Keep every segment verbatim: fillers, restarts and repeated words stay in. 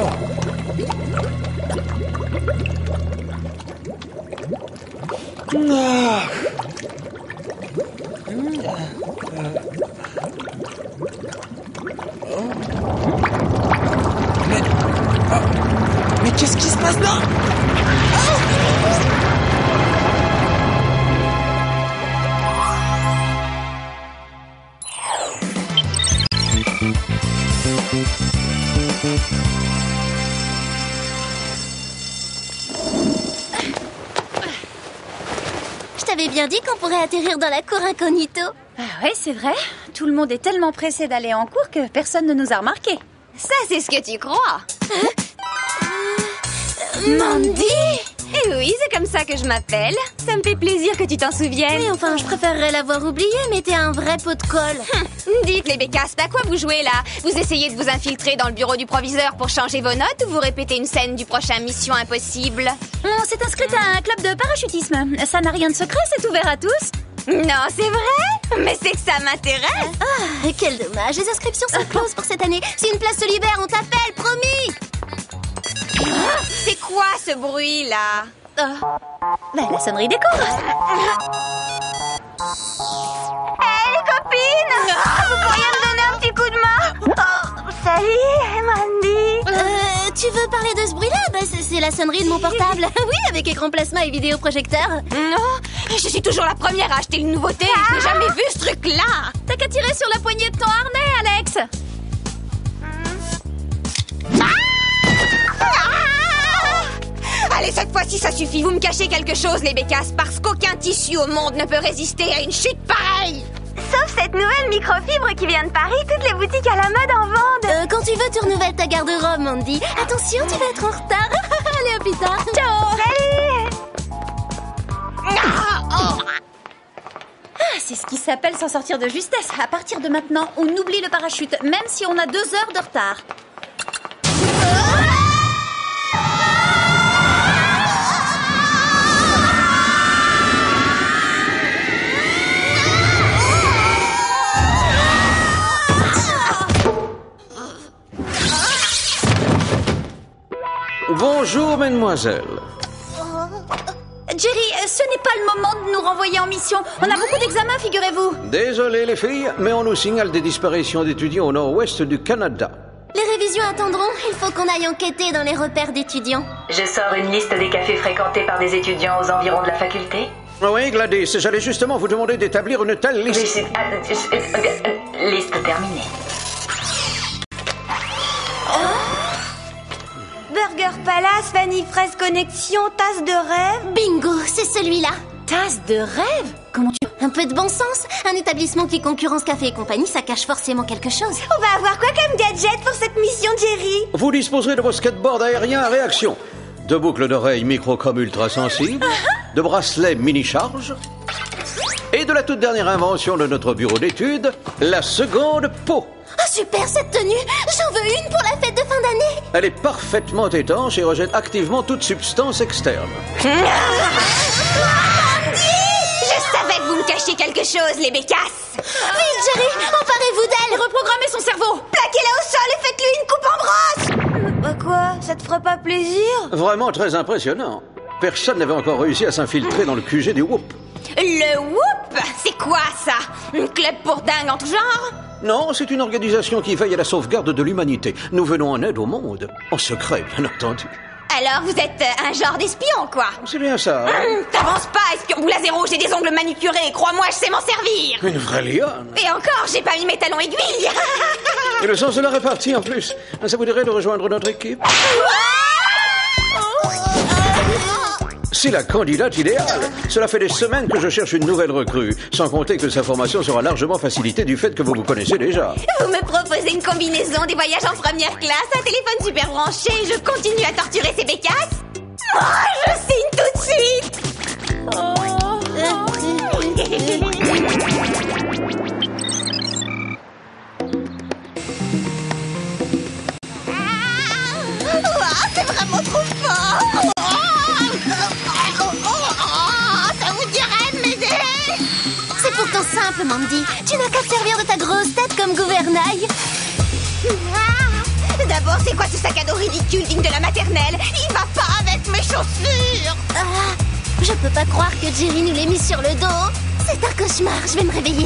Ah. Mais... Ah. Mais qu'est-ce qui se passe là? Je t'avais bien dit qu'on pourrait atterrir dans la cour incognito. Ah ouais, c'est vrai. Tout le monde est tellement pressé d'aller en cours que personne ne nous a remarqués. Ça, c'est ce que tu crois. Euh, Mandy! Eh oui, c'est comme ça que je m'appelle. Ça me fait plaisir que tu t'en souviennes. Oui, enfin, je préférerais l'avoir oublié, mais t'es un vrai pot de colle. Hum, dites, les bécasses, à quoi vous jouez là? Vous essayez de vous infiltrer dans le bureau du proviseur pour changer vos notes ou vous répétez une scène du prochain Mission Impossible? On s'est inscrite à un club de parachutisme. Ça n'a rien de secret, c'est ouvert à tous. Non, c'est vrai? Mais c'est que ça m'intéresse. Ah, quel dommage. Les inscriptions sont closes pour cette année. Si une place se libère, on t'appelle, promis. C'est quoi ce bruit là? Oh. Ben, la sonnerie des cours. Hé les copines, vous pourriez me donner un petit coup de main? Oh, salut Mandy. Euh, tu veux parler de ce bruit-là? Bah, c'est, c'est la sonnerie de mon portable. Oui, avec écran plasma et vidéoprojecteur. Non, je suis toujours la première à acheter une nouveauté. Je n'ai jamais vu ce truc-là. T'as qu'à tirer sur la poignée de ton harnais, Alex. Allez, cette fois-ci, ça suffit. Vous me cachez quelque chose, les bécasses, parce qu'aucun tissu au monde ne peut résister à une chute pareille. Sauf cette nouvelle microfibre qui vient de Paris. Toutes les boutiques à la mode en vendent. Euh, quand tu veux, tu renouvelles ta garde-robe, Mandy. Attention, tu vas être en retard. Allez, à plus tard. Ciao. Salut. Ah, c'est ce qui s'appelle s'en sortir de justesse. À partir de maintenant, on oublie le parachute, même si on a deux heures de retard. Bonjour, mesdemoiselles. Jerry, ce n'est pas le moment de nous renvoyer en mission. On a beaucoup d'examens, figurez-vous. Désolé, les filles, mais on nous signale des disparitions d'étudiants au nord-ouest du Canada. Les révisions attendront. Il faut qu'on aille enquêter dans les repères d'étudiants. Je sors une liste des cafés fréquentés par des étudiants aux environs de la faculté. Oui, Gladys, j'allais justement vous demander d'établir une telle liste. Liste, euh, liste terminée. Burger Palace, Vanille Fraise Connexion, tasse de rêve. Bingo, c'est celui-là. Tasse de rêve? Comment tu... Un peu de bon sens. Un établissement qui concurrence Café et compagnie, ça cache forcément quelque chose. On va avoir quoi comme gadget pour cette mission, Jerry? Vous disposerez de vos skateboards aériens à réaction, de boucles d'oreilles micro-com ultra sensibles, de bracelets mini-charge, et de la toute dernière invention de notre bureau d'études, la seconde peau. Ah, super cette tenue. J'en veux une pour la fête de fin d'année. Elle est parfaitement étanche et rejette activement toute substance externe. Je savais que vous me cachiez quelque chose, les bécasses. Vite, Jerry, emparez-vous d'elle. Reprogrammez son cerveau. Plaquez-la au sol et faites-lui une coupe en brosse. Bah quoi? Ça te fera pas plaisir? Vraiment très impressionnant. Personne n'avait encore réussi à s'infiltrer dans le Q G du Whoop. Le Whoop? C'est quoi ça? Un club pour dingue en tout genre? Non, c'est une organisation qui veille à la sauvegarde de l'humanité. Nous venons en aide au monde. En secret, bien entendu. Alors vous êtes euh, un genre d'espion, quoi? C'est bien ça. Hein? Hum, T'avances pas, espion boule à zéro, j'ai des ongles manucurés, crois-moi, je sais m'en servir. Une vraie lionne. Et encore, j'ai pas mis mes talons aiguilles. Et le sens de la répartie en plus. Ça vous dirait de rejoindre notre équipe? C'est la candidate idéale. Cela fait des semaines que je cherche une nouvelle recrue. Sans compter que sa formation sera largement facilitée du fait que vous vous connaissez déjà. Vous me proposez une combinaison, des voyages en première classe, un téléphone super branché et je continue à torturer ces bécasses? Moi, je signe tout de suite. Ah, c'est vraiment trop fort. Simple, Mandy. Tu n'as qu'à te servir de ta grosse tête comme gouvernail. Ah, d'abord d'abord, c'est quoi ce sac à dos ridicule digne de la maternelle? Il va pas avec mes chaussures. Ah, je peux pas croire que Jerry nous l'ait mis sur le dos. C'est un cauchemar, je vais me réveiller.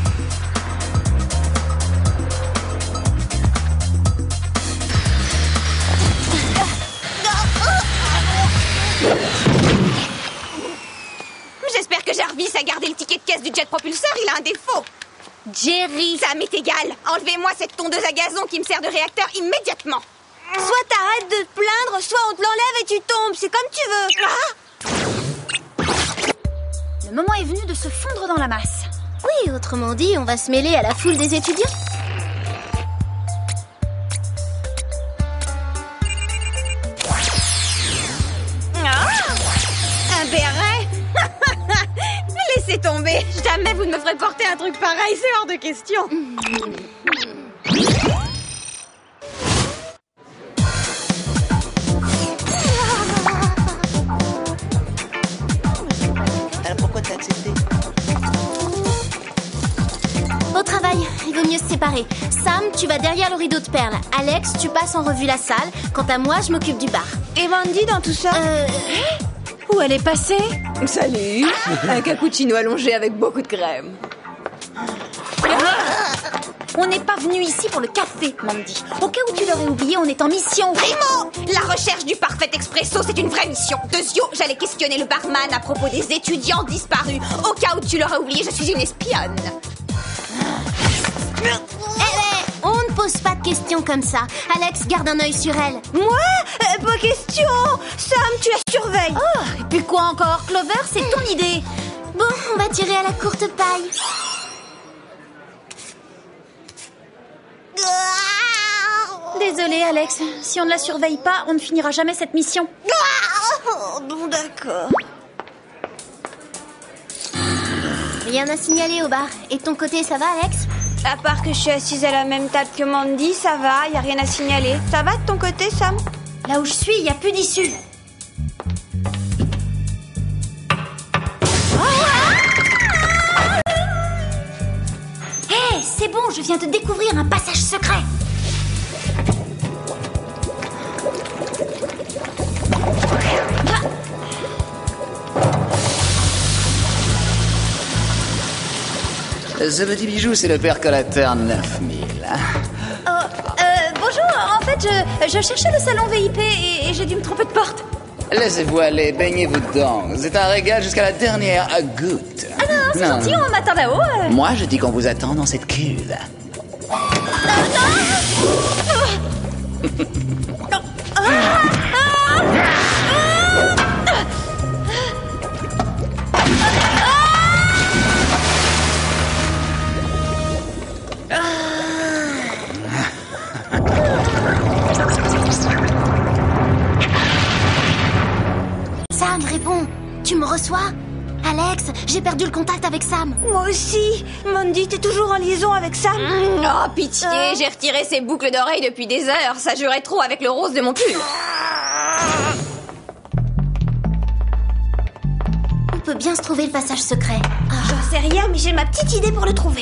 J'espère que Jarvis a gardé le ticket de caisse du jet propulseur, il a un défaut. Jerry, Ça m'est égal. Enlevez-moi cette tondeuse à gazon qui me sert de réacteur immédiatement. Soit t'arrêtes de te plaindre, soit on te l'enlève et tu tombes. C'est comme tu veux. Ah, Le moment est venu de se fondre dans la masse. oui, autrement dit, on va se mêler à la foule des étudiants. un béret. Laissez tomber. Jamais vous ne me ferez porter un truc pareil, c'est hors de question. Alors pourquoi t'as accepté? Au travail, il vaut mieux se séparer. Sam, tu vas derrière le rideau de perles. Alex, tu passes en revue la salle. Quant à moi, je m'occupe du bar. Et Mandy dans tout ça Euh... Où elle est passée? Salut. Un cappuccino allongé avec beaucoup de crème. On n'est pas venu ici pour le café, Mandy. Au cas où tu l'aurais oublié, on est en mission. Primo, la recherche du parfait expresso, c'est une vraie mission. Deuxio, j'allais questionner le barman à propos des étudiants disparus. Au cas où tu l'aurais oublié, je suis une espionne. Eh, eh, on ne pose pas de questions comme ça. Alex, garde un œil sur elle. Moi euh, Pas question. Sam, tu la surveilles. Oh, et puis quoi encore? Clover, c'est ton idée. Bon, on va tirer à la courte paille. Désolée, Alex. Si on ne la surveille pas, on ne finira jamais cette mission. Oh, bon, d'accord. Rien à signaler au bar. Et de ton côté, ça va, Alex? À part que je suis assise à la même table que Mandy, ça va, y a rien à signaler. Ça va de ton côté, Sam? Là où je suis, y a plus d'issue. Hé, hey, c'est bon, je viens de découvrir un passage secret. Ce petit bijou, c'est le percolateur neuf mille. Oh, euh, bonjour, en fait, je, je cherchais le salon V I P et, et j'ai dû me tromper de porte. Laissez-vous aller, baignez-vous dedans. C'est un régal jusqu'à la dernière goutte. Ah non, c'est gentil, on m'attend là-haut. euh. Moi, je dis qu'on vous attend dans cette cuve. Sam, réponds. Tu me reçois? Alex, j'ai perdu le contact avec Sam. Moi aussi. Mandy, t'es toujours en liaison avec Sam? Oh, pitié, j'ai retiré ces boucles d'oreilles depuis des heures. Ça jurait trop avec le rose de mon pull. On peut bien se trouver le passage secret. Ah. J'en sais rien, mais j'ai ma petite idée pour le trouver.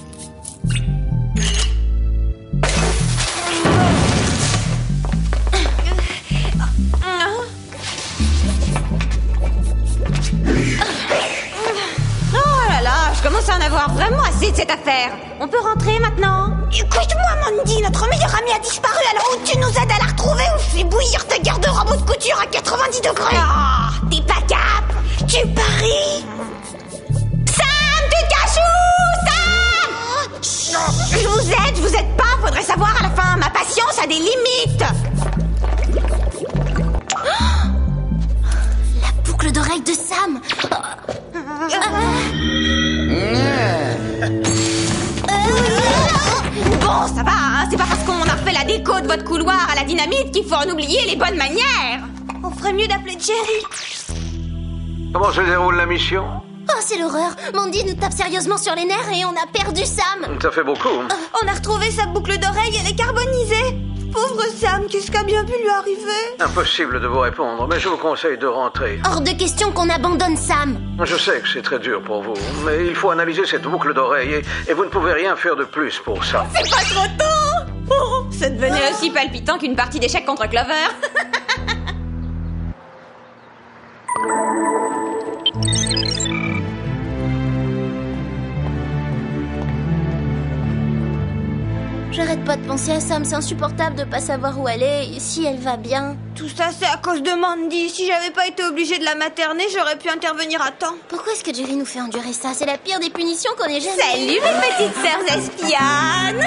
Oh là là, je commence à en avoir vraiment assez de cette affaire. On peut rentrer maintenant? Écoute-moi, Mandy, notre meilleure amie a disparu. Alors ou tu nous aides à la retrouver ou je fais bouillir ta garde-robe de couture à quatre-vingt-dix degrés. Ah, t'es pas cap. Tu paries. Sam, tu te caches où? Sam! Chut. Je vous aide, je vous aide pas. Faudrait savoir à la fin. Ma patience a des limites. La boucle d'oreille de Sam. Bon, ça va, hein. C'est pas parce qu'on a refait la déco de votre couloir à la dynamite qu'il faut en oublier les bonnes manières. On ferait mieux d'appeler Jerry. Comment se déroule la mission? Oh, c'est l'horreur. Mandy nous tape sérieusement sur les nerfs et on a perdu Sam. Ça fait beaucoup. On a retrouvé sa boucle d'oreille, elle est carbonisée. Pauvre Sam, qu'est-ce qui a bien pu lui arriver? Impossible de vous répondre, mais je vous conseille de rentrer. Hors de question qu'on abandonne Sam. Je sais que c'est très dur pour vous, mais il faut analyser cette boucle d'oreille et, et vous ne pouvez rien faire de plus pour ça. C'est pas trop tôt. Oh, ça devenait aussi palpitant qu'une partie d'échecs contre Clover. J'arrête pas de penser à Sam, c'est insupportable de pas savoir où elle est et si elle va bien. Tout ça, c'est à cause de Mandy. Si j'avais pas été obligée de la materner, j'aurais pu intervenir à temps. Pourquoi est-ce que Jerry nous fait endurer ça? C'est la pire des punitions qu'on ait jamais. Salut mes petites sœurs espionnes.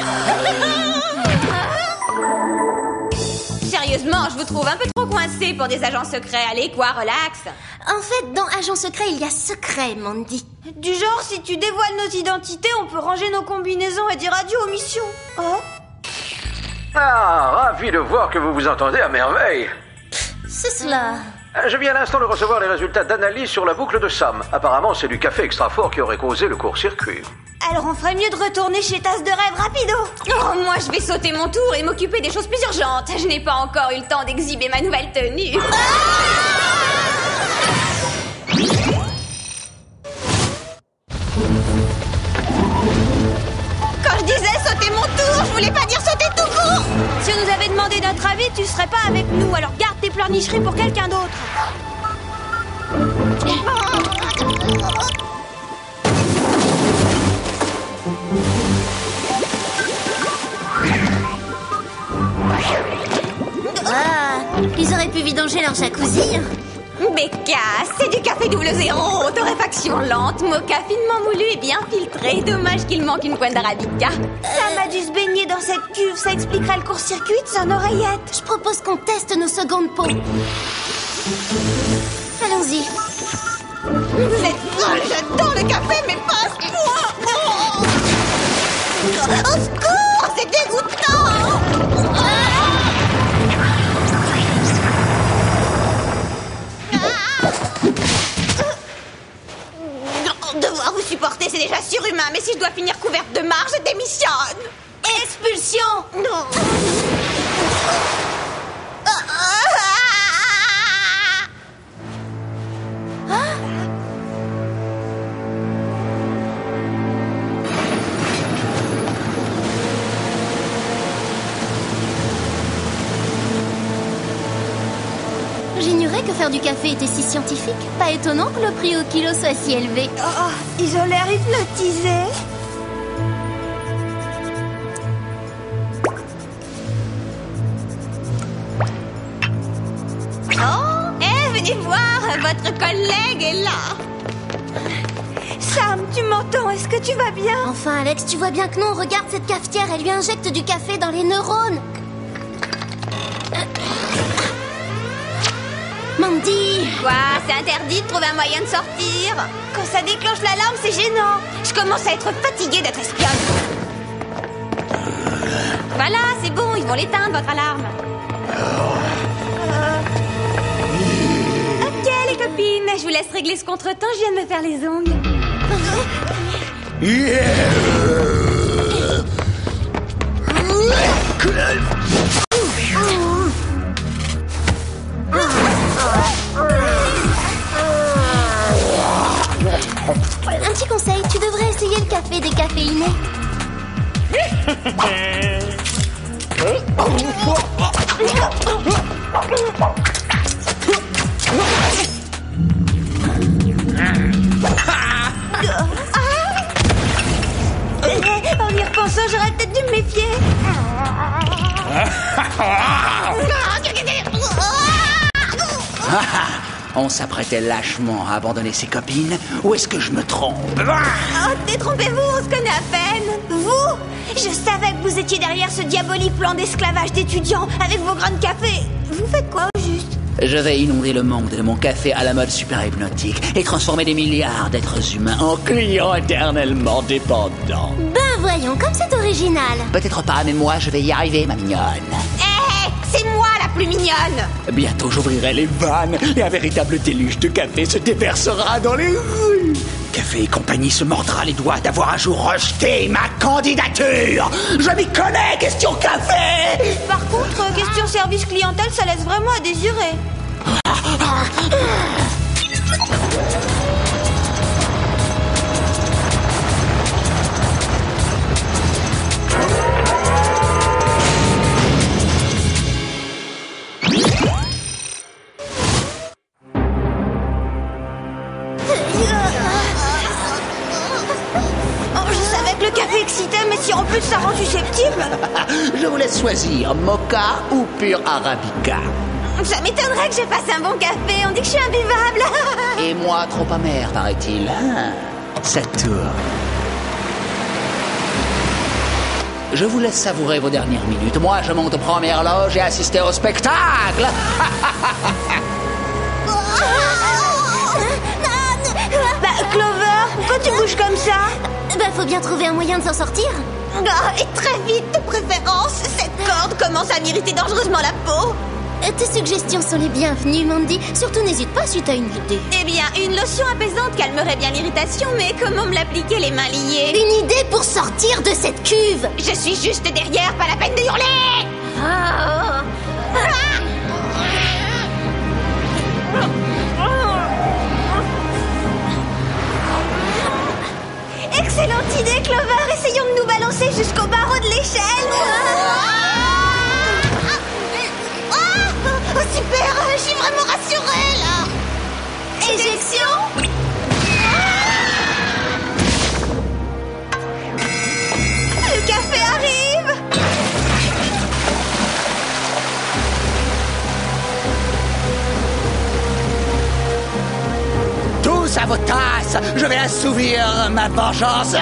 Sérieusement, je vous trouve un peu trop coincés pour des agents secrets. Allez, quoi, relax. En fait, dans Agent Secret, il y a secret, Mandy. Du genre, si tu dévoiles nos identités, on peut ranger nos combinaisons et dire adieu aux missions. Oh. Ah, ravi de voir que vous vous entendez à merveille. C'est cela. Je viens à l'instant de recevoir les résultats d'analyse sur la boucle de Sam. Apparemment, c'est du café extra fort qui aurait causé le court-circuit. Alors on ferait mieux de retourner chez Tasse de Rêve rapido. Oh, moi, je vais sauter mon tour et m'occuper des choses plus urgentes. Je n'ai pas encore eu le temps d'exhiber ma nouvelle tenue. Quand je disais sauter mon tour, je voulais pas dire sauter tout court. Si on nous avait demandé notre avis, tu serais pas avec nous. Alors garde tes pleurnicheries pour quelqu'un d'autre. Ah, ils auraient pu vidanger leur jacuzzi. Becca, c'est du café double zéro, torréfaction lente, mocha finement moulu et bien filtré. Dommage qu'il manque une pointe d'arabica. Sam a dû se baigner dans cette cuve, ça expliquerait le court-circuit de son oreillette. Je propose qu'on teste nos secondes peaux. Allons-y. Vous êtes folle, j'adore le café, mais pas à ce point. Au secours, c'est dégoûtant. Devoir vous supporter, c'est déjà surhumain, mais si je dois finir couverte de marge, je démissionne. Expulsion. Non. J'ignorais que faire du café était si scientifique. Pas étonnant que le prix au kilo soit si élevé. Oh, ils ont l'air hypnotisés. Oh, eh, venez voir, votre collègue est là. Sam, tu m'entends? Est-ce que tu vas bien? Enfin, Alex, tu vois bien que non. Regarde cette cafetière, elle lui injecte du café dans les neurones. Mandy! Quoi? C'est interdit de trouver un moyen de sortir? Quand ça déclenche l'alarme, c'est gênant. Je commence à être fatiguée d'être espionne. Voilà, c'est bon, ils vont l'éteindre, votre alarme. Ok, les copines, je vous laisse régler ce contretemps, je viens de me faire les ongles. Un petit conseil, tu devrais essayer le café décaféiné. En y repensant, j'aurais peut-être dû me méfier. On s'apprêtait lâchement à abandonner ses copines. Où est-ce que je me trompe? Oh, détrompez-vous, on se connaît à peine. Vous? Je savais que vous étiez derrière ce diabolique plan d'esclavage d'étudiants avec vos grains de café. Vous faites quoi, au juste? Je vais inonder le monde de mon café à la mode super hypnotique et transformer des milliards d'êtres humains en clients éternellement dépendants. Ben voyons, comme c'est original. Peut-être pas, mais moi je vais y arriver, ma mignonne. Eh, c'est moi la plus mignonne. Bientôt j'ouvrirai les vannes et un véritable déluge de café se déversera dans les rues. Café et compagnie se mordra les doigts d'avoir un jour rejeté ma candidature. Je m'y connais, question café. Par contre, question service clientèle, ça laisse vraiment à désirer. excitée, mais si en plus ça rend susceptible. Je vous laisse choisir, mocha ou pur arabica. Ça m'étonnerait que je fasse un bon café, on dit que je suis imbuvable. Et moi, trop amer, paraît-il. Ah, ça tourne. Je vous laisse savourer vos dernières minutes. Moi, je monte aux premières loges et assister au spectacle. Bah, Clover, pourquoi tu bouges comme ça? Bah, faut bien trouver un moyen de s'en sortir. Ah, et très vite, de préférence. Cette corde commence à m'irriter dangereusement la peau. Euh, Tes suggestions sont les bienvenues, Mandy. Surtout, n'hésite pas si t'as une idée. Eh bien, une lotion apaisante calmerait bien l'irritation, mais comment me l'appliquer les mains liées? Une idée pour sortir de cette cuve. Je suis juste derrière, pas la peine de hurler. Ah. Excellente idée, Clover. Essayons de nous balancer jusqu'au barreau de l'échelle. Oh, super. Je suis vraiment rassurée, là. Éjection. Le café arrive. Tous à vos tasses. Je vais assouvir ma vengeance.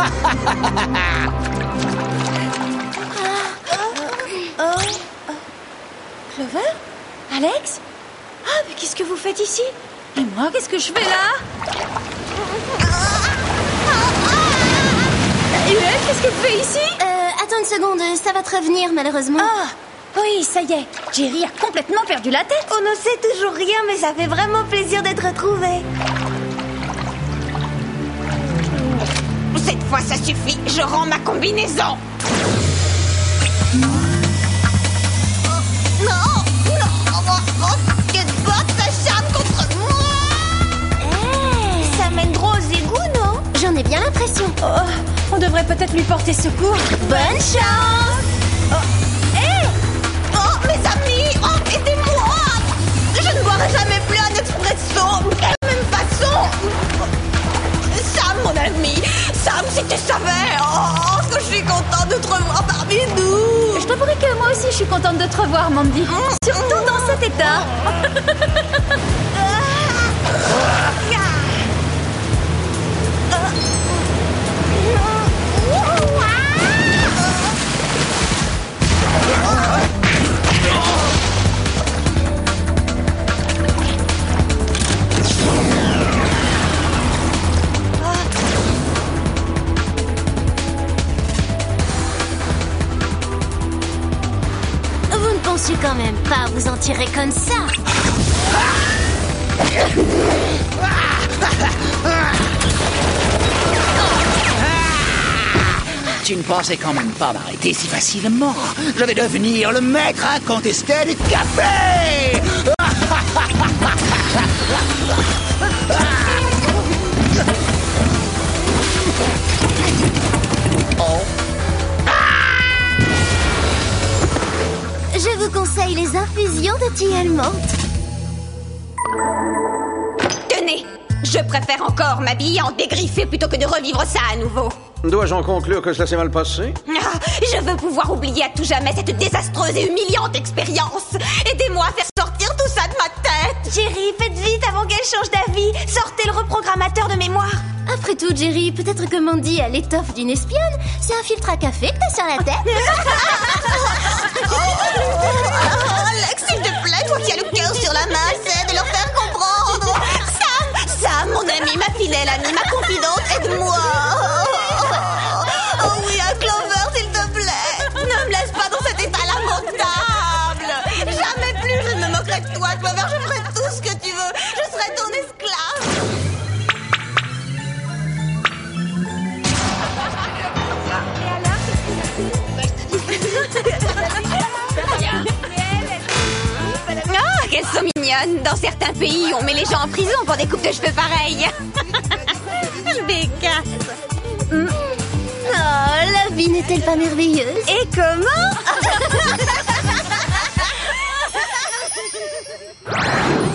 Clover? Alex? Ah, mais qu'est-ce que vous faites ici? Et moi, qu'est-ce que je fais là? Huel, qu'est-ce que tu fais ici? Euh, attends une seconde, ça va te revenir, malheureusement. Ah, oui, ça y est. Jerry a complètement perdu la tête. On ne sait toujours rien, mais ça fait vraiment plaisir d'être retrouvés. Cette fois, ça suffit. Je rends ma combinaison. Non, non, Skateboard s'acharne contre moi. Hey. Ça mène droit aux égouts, non? J'en ai bien l'impression. Oh, on devrait peut-être lui porter secours. Bonne chance. Hé! Oh, mes amis, oh, aidez-moi! Je ne boirai jamais plus un expresso de la même façon. Sam, mon ami, Sam, si tu savais, oh, que je suis contente de te revoir parmi nous. Je t'avouerai que moi aussi, je suis contente de te revoir, Mandy. Surtout dans cet état. Vous ne pensiez quand même pas vous en tirer comme ça. Tu ne pensais quand même pas m'arrêter si facilement. Je vais devenir le maître incontesté du café. Je vous conseille les infusions de tilleul menthe. Tenez, je préfère encore m'habiller en dégriffé plutôt que de revivre ça à nouveau. Dois-je en conclure que cela s'est mal passé? Ah, je veux pouvoir oublier à tout jamais cette désastreuse et humiliante expérience. Aidez-moi à faire sortir tout ça de ma tête. Jerry, faites vite avant qu'elle change d'avis. Sortez le reprogrammateur de mémoire. Après tout, Jerry, peut-être que Mandy a l'étoffe d'une espionne. C'est un filtre à café que t'as sur la tête. Oh, Alex, s'il te plaît, toi qui as le cœur sur la main, essaie de leur faire comprendre. Sam, Sam, mon ami, ma fidèle amie, ma confidente, aide-moi. Oh oui, un Clover, s'il te plaît. Ne me laisse pas dans cet état lamentable. Jamais plus je ne me moquerai de toi, Clover. Je ferai tout ce que tu veux. Je serai ton esclave. Ah, qu'elles sont mignonnes. Dans certains pays, on met les gens en prison pour des coupes de cheveux pareilles. Je m'écarte. Oh, la vie n'est-elle pas merveilleuse? Et comment?